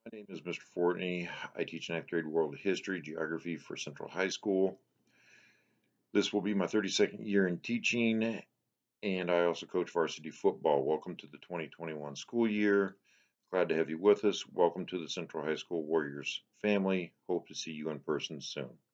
My name is Mr. Fortney. I teach 9th grade world history, geography for Central High School. This will be my 32nd year in teaching, and I also coach varsity football. Welcome to the 2021 school year. Glad to have you with us. Welcome to the Central High School Warriors family. Hope to see you in person soon.